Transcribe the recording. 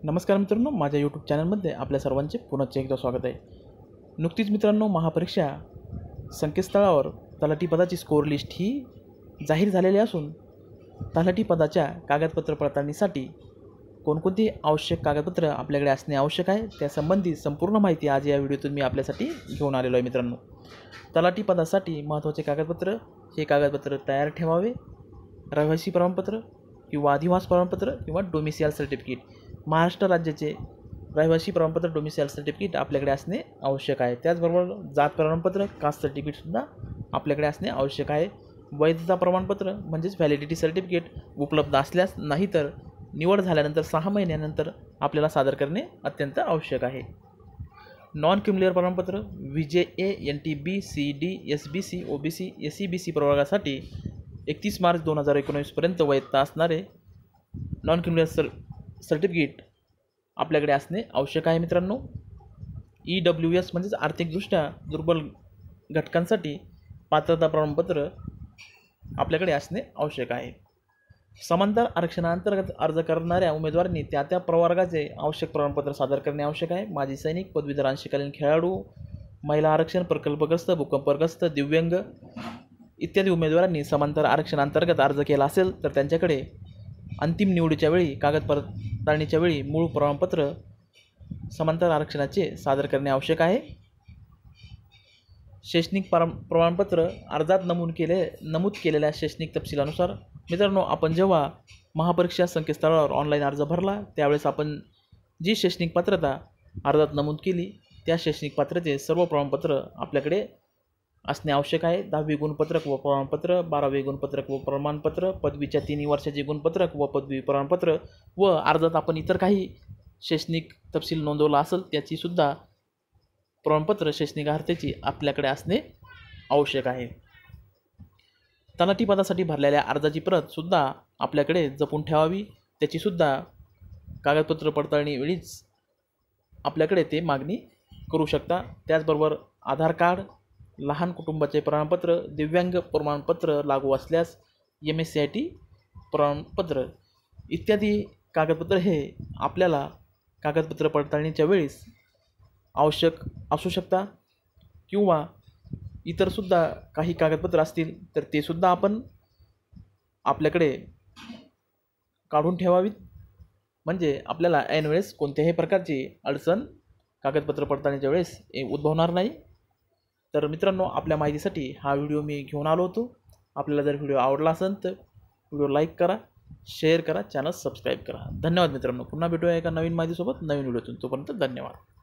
नमस्कार मित्रांनो, माझ्या यूट्यूब चॅनलमध्ये आपल्या सर्वांचे पुन्हा एकदा स्वागत आहे। नुकतीच मित्रांनो महापरीक्षा संकेतस्थळावर तलाठी पदाची स्कोअर लिस्ट ही जाहीर झालेली असून तलाठी पदाच्या कागदपत्र पडताळणीसाठी कोणकोणती आवश्यक कागदपत्र आपल्याकडे असणे आवश्यक आहे त्यासंबंधी संपूर्ण माहिती आज या व्हिडिओतून मी आपल्यासाठी घेऊन आलेलो आहे। मित्रांनो, तलाठी पदासाठी महत्त्वाचे कागदपत्र हे कागदपत्र तयार ठेवावे। रहिवासी प्रमाणपत्र किंवा अधिवास प्रमाणपत्र किंवा डोमिसाइल सर्टिफिकेट, महाराष्ट्र राज्याचे रहिवासी प्रमाणपत्र डोमिसाइल सर्टिफिकेट आपल्याकडे असणे आवश्यक आहे। त्याचबरोबर जात प्रमाणपत्र कास्ट सर्टिफिकेटसुद्धा आपल्याकडे असणे आवश्यक आहे। वैधता प्रमाणपत्र म्हणजेच व्हॅलिडिटी सर्टिफिकेट उपलब्ध असल्यास, नाहीतर निवड झाल्यानंतर 6 महिन्यानंतर आपल्याला सादर करणे अत्यंत आवश्यक आहे। नॉन क्रिमिनल प्रमाणपत्र VJA NTB CD SBC OBC SEBC प्रवर्गासाठी 31 मार्च 2019 पर्यंत वैधता असणारे नॉन क्रिमिनल सर्टिफिकेट आपल्याकडे असणे आवश्यक आहे। मित्रांनो, EWS म्हणजेच आर्थिकदृष्ट्या दुर्बल घटकांसाठी पात्रता प्रमाणपत्र आपल्याकडे असणे आवश्यक आहे। समांतर आरक्षणाअंतर्गत अर्ज करणाऱ्या उमेदवारांनी त्या प्रवर्गाचे आवश्यक प्रमाणपत्र सादर करणे आवश्यक आहे। माजी सैनिक, पदवीधर, अंशकालीन खेळाडू, महिला आरक्षण, प्रकल्पग्रस्त, भूकंपग्रस्त, दिव्यांग इत्यादी उमेदवारांनी समांतर आरक्षणाअंतर्गत अर्ज केला असेल तर त्यांच्याकडे अंतिम निवडीच्या वेळी कागद पडताळणीच्या वेळी मूळ प्रमाणपत्र समांतर आरक्षणाचे सादर करणे आवश्यक आहे। शैक्षणिक प्रमाणपत्र अर्जात नमूद केलेल्या शैक्षणिक तपशिलानुसार। मित्रांनो, आपण जेव्हा महापरीक्षा संकेतस्थळावर ऑनलाईन अर्ज भरला त्यावेळेस आपण जी शैक्षणिक पात्रता अर्जात नमूद केली त्या शैक्षणिक पात्रतेचे सर्व प्रमाणपत्र आपल्याकडे असणे आवश्यक आहे। 10वी गुणपत्रक व प्रमाणपत्र, 12वी गुणपत्रक व प्रमाणपत्र, पदवीच्या 3 वर्षाचे गुणपत्रक व पदवी प्रमाणपत्र व अर्जात आपण इतर काही शैक्षणिक तपशील नोंदवला असेल त्याचीसुद्धा प्रमाणपत्र शैक्षणिक अर्हतेची आपल्याकडे असणे आवश्यक आहे। तलाठी पदासाठी भरलेल्या अर्जाची प्रतसुद्धा आपल्याकडे जपून ठेवावी, त्याचीसुद्धा कागदपत्र पडताळणी वेळीच आपल्याकडे ते मागणी करू शकता। त्याचबरोबर आधार कार्ड, लहान कुटुंबाचे प्रमाणपत्र, दिव्यांग प्रमाणपत्र लागू असल्यास MSCIT प्रमाणपत्र इत्यादी कागदपत्र हे आपल्याला कागदपत्र पडताळणीच्या वेळेस आवश्यक असू शकता किंवा इतरसुद्धा काही कागदपत्र असतील तर ते सुद्धा आपण आपल्याकडे काढून ठेवावीत, म्हणजे आपल्याला ऐन वेळेस कोणत्याही प्रकारची अडचण कागदपत्र पडताळणीच्या वेळेस उद्भवणार नाही। तर मित्रांनो, आपल्या माहितीसाठी हा व्हिडिओ मी घेऊन आलो होतो। आपल्याला जर व्हिडिओ आवडला असेल तर व्हिडिओ लाईक करा, शेअर करा, चॅनल सबस्क्राईब करा। धन्यवाद मित्रांनो, पुन्हा भेटूया एका नवीन माहितीसोबत नवीन व्हिडिओतून। तोपर्यंत धन्यवाद।